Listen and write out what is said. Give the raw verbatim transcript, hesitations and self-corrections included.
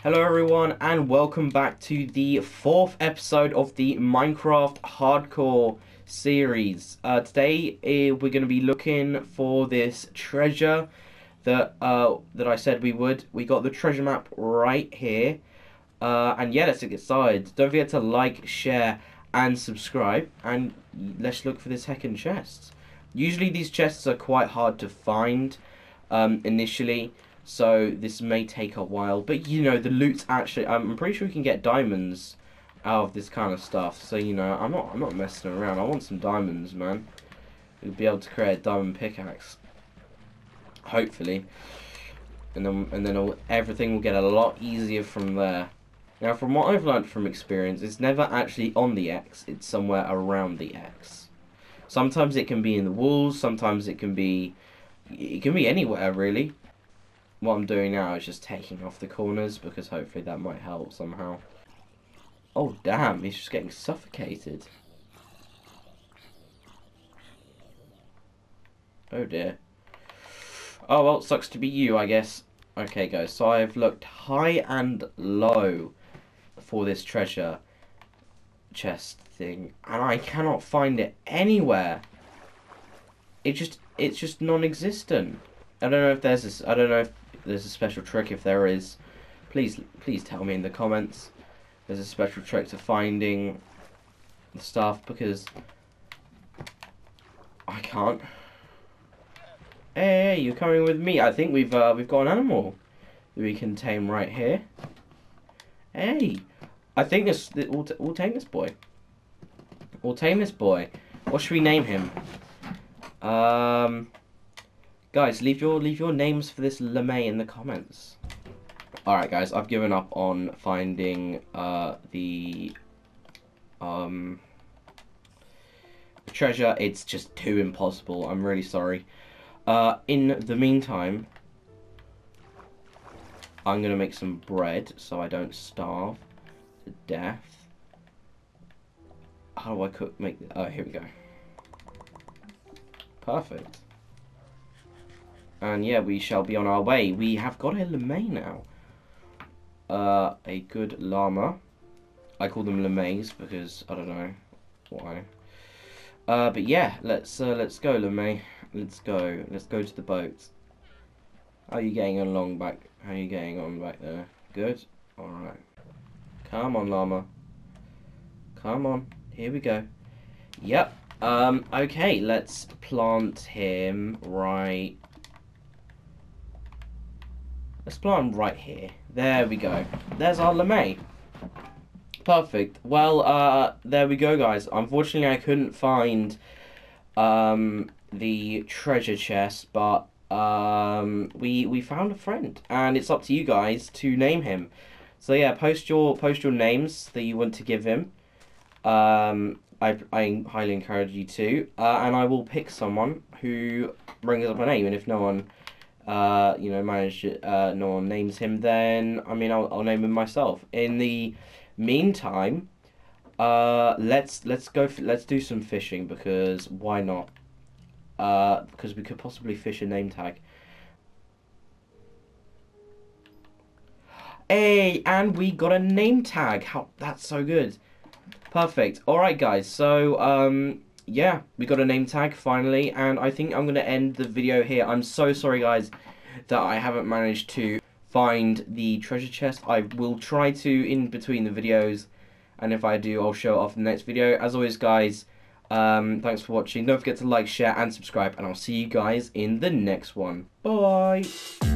Hello everyone and welcome back to the fourth episode of the Minecraft Hardcore series. Uh, today uh, we're going to be looking for this treasure that uh, that I said we would. We got the treasure map right here. Uh, and yeah, let's get started. Don't forget to like, share and subscribe, and let's look for this heckin' chest. Usually these chests are quite hard to find um, initially. So this may take a while, but you know the loot's actually. I'm pretty sure we can get diamonds out of this kind of stuff. So you know, I'm not. I'm not messing around. I want some diamonds, man. We'll be able to create a diamond pickaxe, hopefully, and then and then all, everything will get a lot easier from there. Now, from what I've learned from experience, it's never actually on the X. It's somewhere around the X. Sometimes it can be in the walls. Sometimes it can be. It can be anywhere really. What I'm doing now is just taking off the corners because hopefully that might help somehow. Oh damn, he's just getting suffocated. Oh dear. Oh well, sucks to be you, I guess. Okay guys, so I've looked high and low for this treasure chest thing, and I cannot find it anywhere. It just, it's just non-existent. I don't know if there's this, I don't know if there's a special trick. If there is, please please tell me in the comments. There's a special trick to finding the stuff because I can't. Hey, you're coming with me. I think we've uh, we've got an animal that we can tame right here. Hey, I think this we'll, t we'll tame this boy. We'll tame this boy. What should we name him? Um. Guys, leave your leave your names for this LeMay in the comments. Alright guys, I've given up on finding uh, the um treasure. It's just too impossible. I'm really sorry. Uh, in the meantime, I'm gonna make some bread so I don't starve to death. How do I cook make oh here we go. Perfect. And yeah, we shall be on our way. We have got a LeMay now. Uh, a good llama. I call them LeMays because I don't know why. Uh, but yeah, let's uh, let's go, LeMay. Let's go. Let's go to the boat. How are you getting along back? How are you getting on back there? Good. All right. Come on, llama. Come on. Here we go. Yep. Um. Okay. Let's plant him right. Let's plant him right here. There we go. There's our LeMay. Perfect. Well, uh, there we go, guys. Unfortunately, I couldn't find um, the treasure chest, but um, we we found a friend, and it's up to you guys to name him. So yeah, post your post your names that you want to give him. Um, I I highly encourage you to, uh, and I will pick someone who brings up a name, and if no one. Uh, you know, manage uh, no one names him, then I mean, I'll, I'll name him myself. In the meantime, uh, let's let's go let's do some fishing because why not? Uh, because we could possibly fish a name tag. Hey, and we got a name tag. How that's so good. Perfect. All right, guys. So um. yeah, we got a name tag finally, and I think I'm going to end the video here. I'm so sorry, guys, that I haven't managed to find the treasure chest. I will try to in between the videos, and if I do, I'll show it off in the next video. As always, guys, um, thanks for watching. Don't forget to like, share, and subscribe, and I'll see you guys in the next one. Bye!